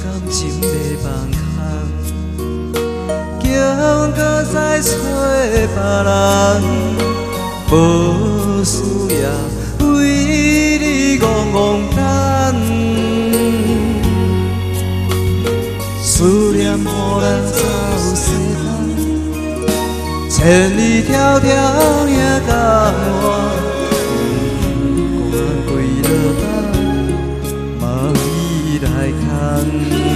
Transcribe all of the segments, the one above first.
感情袂放空，叫搁再找别人，无需要为你戆戆等。思念予人走西东，千里迢迢也甘愿。关归落冬，嘛为来牵。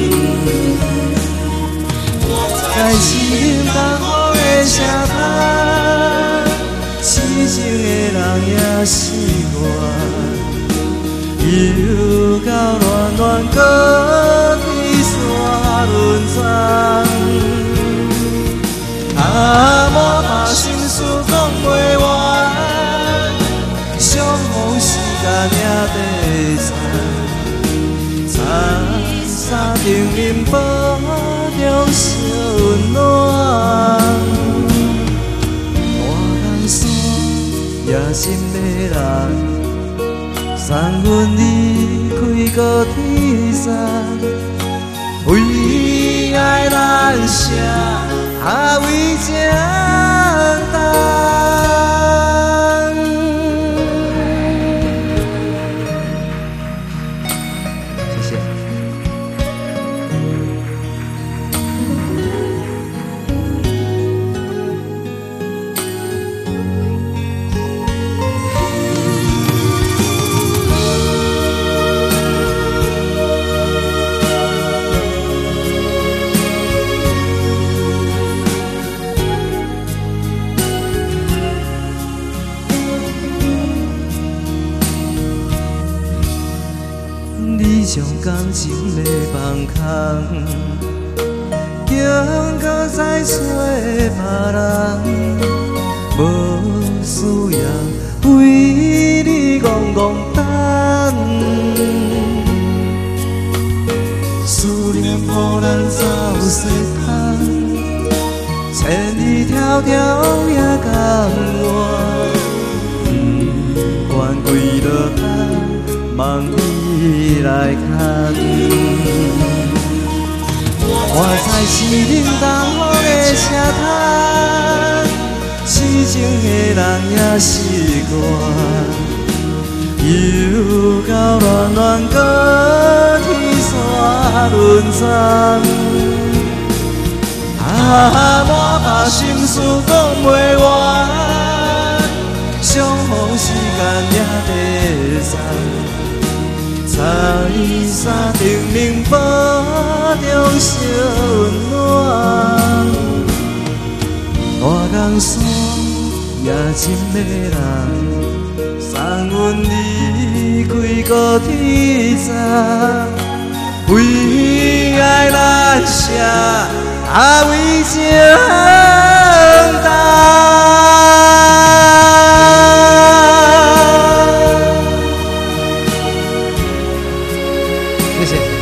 在心东风的声叹，痴情的人也是我。又到暖暖高天山轮转，满把心事讲袂完，相逢时间也短暂，残沙定饮保重小温暖，大江山也心要人。送阮离开高天山，为爱难舍，为情重。谢谢。你将感情要放空，叫搁再找别人，无需要为你戆戆等。思念予人走西东，千里迢迢也甘愿。管归落冬，望你来牵。我知是冷东风的声叹，痴情的人也是我。又到暖暖高天山轮转，满把心事讲袂完，相逢时间也短暂，彩纱定明保重小温暖，大江山也真迷人，送阮离开高天山，为爱难舍，为情重。谢谢。